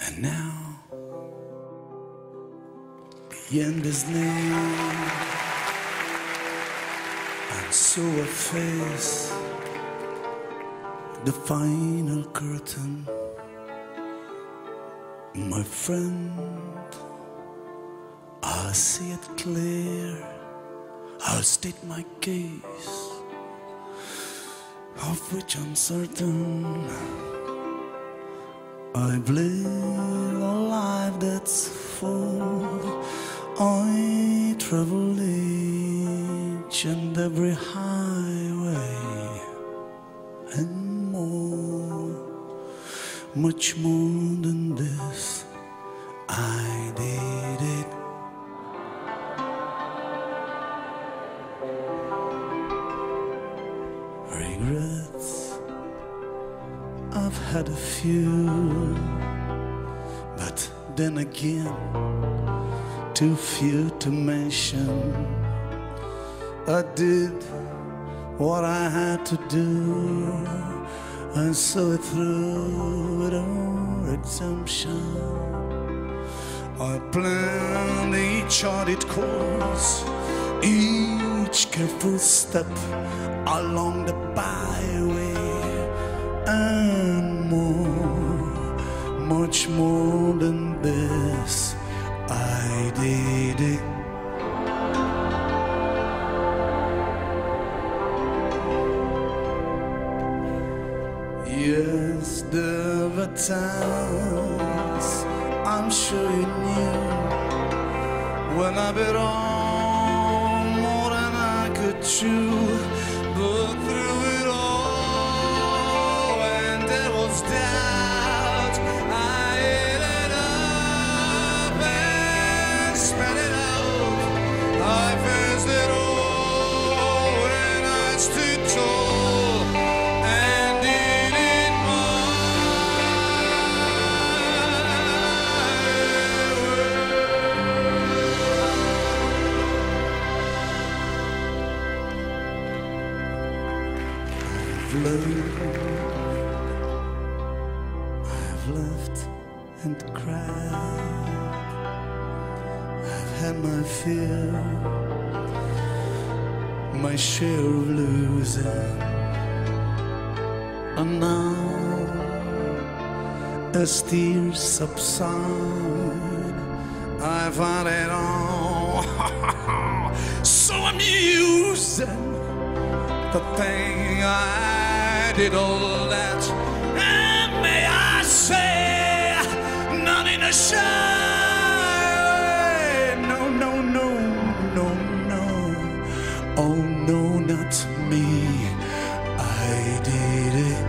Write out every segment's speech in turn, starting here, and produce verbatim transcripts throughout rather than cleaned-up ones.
And now, beyond his name, and so I face the final curtain. My friend, I'll see it clear. I'll state my case, of which I'm certain. I've lived a life that's full. I travel each and every highway and more, much more than this. I did it. Regrets, I've had a few, but then again, too few to mention. I did what I had to do, and saw it through without exemption. I planned each charted course, each careful step along the byway, and more, much more than this. I did it. Yes, there were times I'm sure you knew when I bit on more than I could chew. But through it all, when there was doubt, I ate it up and spat it out. I faced it all when I stood tall and did it I've loved and cried. I've had my fill, my share of losing. And now, as tears subside, I find it all so amusing. The thing I did all that, and may I say, not in a shy way. No, no, no, no, no. Oh no, not me. I did it.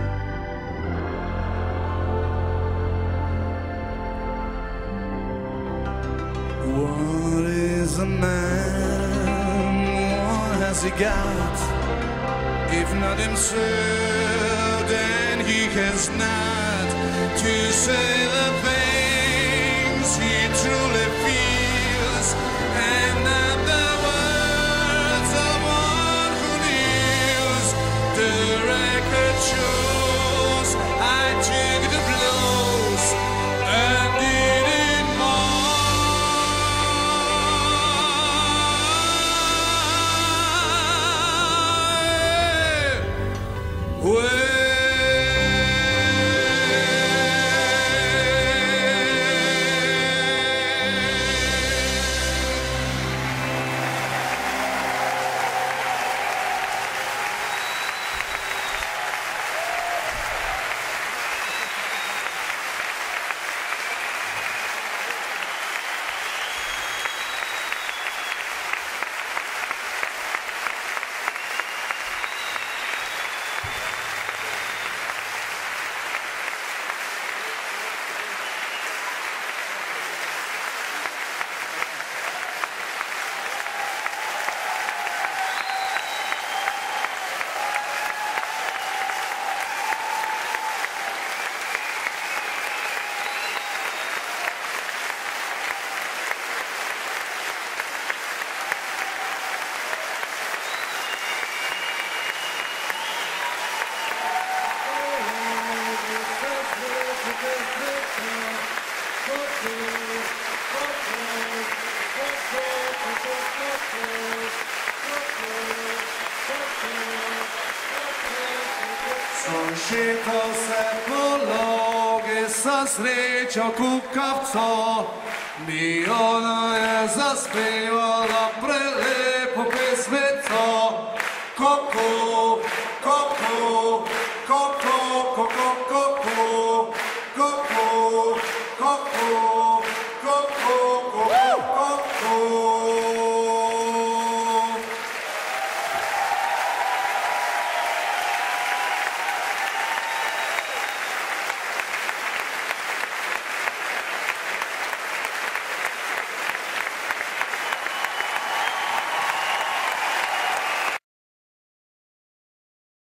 What is a man? What has he got? If not himself, then he has not to say the things he truly feels, and not the words of one who kneels. The record shows I took the blows and did it more. Well, Šetal se po logi, sem srečal kukavco, mi ona je zaspevala prelepo pesmico, kako